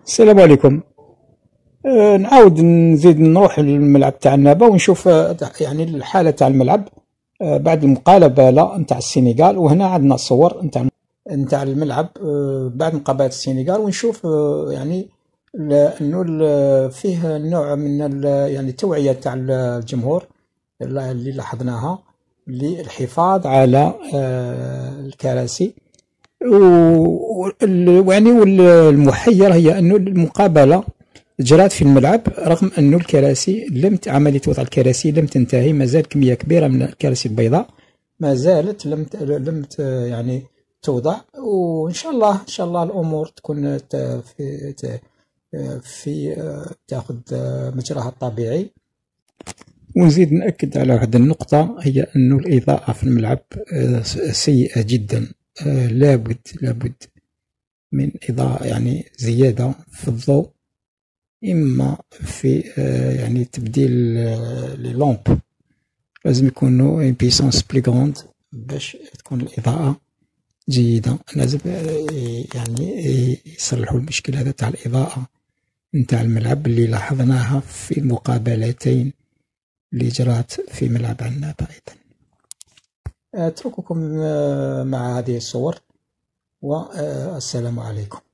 السلام عليكم. نعاود نزيد نروح للملعب تاع النابا ونشوف يعني الحالة تاع الملعب بعد المقالبة لا نتاع السنغال. وهنا عندنا صور نتاع الملعب بعد مقابلة السنغال، ونشوف يعني انه فيه نوع من يعني التوعية تاع الجمهور اللي لاحظناها للحفاظ على الكراسي. يعني والمحير هي أنه المقابلة جرات في الملعب رغم أن الكراسي عملية وضع الكراسي لم تنتهي، ما زال كمية كبيرة من الكراسي البيضاء ما زالت لم يعني توضع. وإن شاء الله إن شاء الله الأمور تكون في تأخذ مجراها الطبيعي. ونزيد نأكد على واحد النقطة، هي أن الإضاءة في الملعب سيئة جدا. لابد من إضاءة يعني زيادة في الضوء، إما في يعني تبديل لي لامب، لازم يكونوا بيسونس بلي غروند باش تكون الإضاءة جيدة. لازم يعني يصلحوا المشكل هذا تاع الإضاءة نتاع الملعب اللي لاحظناها في المقابلتين اللي جرات في ملعب عنابة. أيضا أترككم مع هذه الصور، والسلام عليكم.